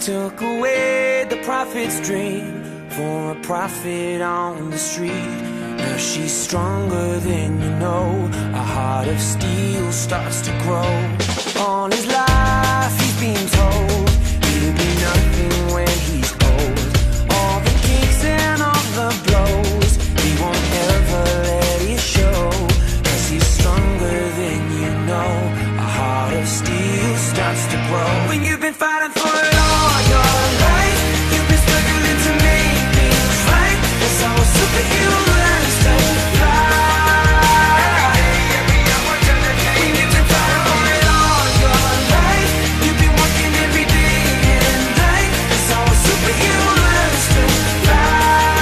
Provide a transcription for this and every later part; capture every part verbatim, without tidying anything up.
took away the prophet's dream for a prophet on the street. Now she's stronger than you know. A heart of steel starts to grow. All his life he's been told he'll be nothing when he's old. All the kicks and all the blows, he won't ever let it show. Cause he's stronger than you know. A heart of steel starts to grow. When you've been fighting for it all your life, you've been struggling to make things right. That's how a superhero learns to fly. When you've been fighting for it all your life, you've been working every day and night. That's how a superhero learns to fly.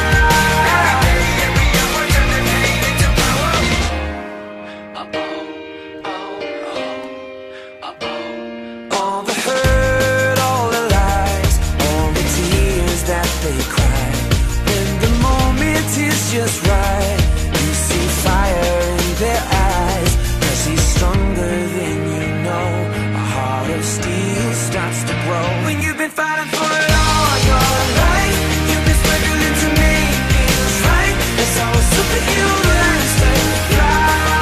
All the hurt, all the lies, all the tears that they cry. When the moment is just right, you see fire in their eyes. Cause he's stronger than you know. A heart of steel starts to grow. When you've been fighting for it all your life, you've been struggling to make things right. That's how a superhero learns to fly.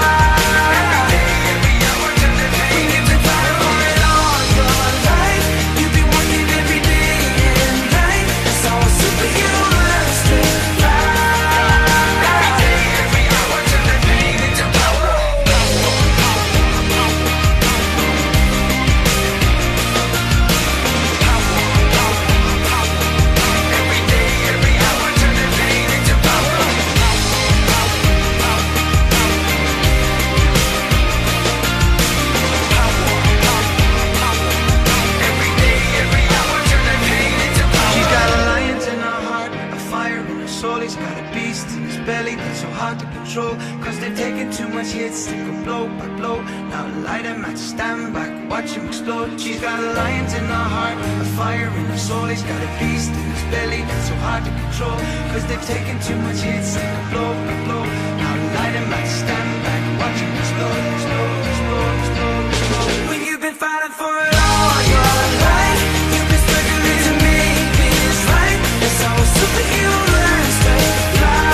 When you've been fighting for it all your life, you've been working every day and night. That's how a superhero learns to fly. She's got a lion in her heart, a fire in her soul. He's got a beast in his belly that's so hard to control. Cause they've taken too much hits, they go blow by blow. Now light him at stand back, watch him explode. She's got a lion in her heart, a fire in her soul. He's got a beast in his belly that's so hard to control. Cause they've taken too much hits, they go blow by blow. Now light him at stand back, watch him explode, explode, explode, explode, explode. When you've been fighting for it all your life, you've been struggling to make things right. That's how a superhero learns to fly.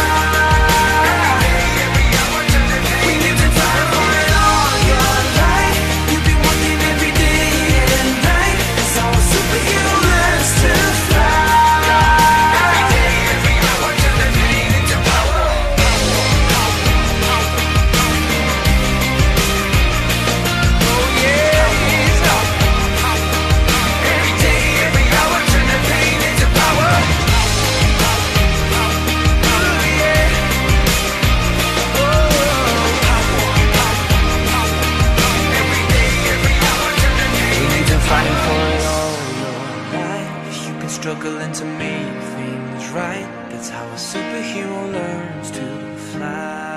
When you've been fighting for it all your life, you've been working every day and night. That's how a superhero learns to fly. Fighting for it all your life, you've been struggling to make things right. That's how a superhero learns to fly.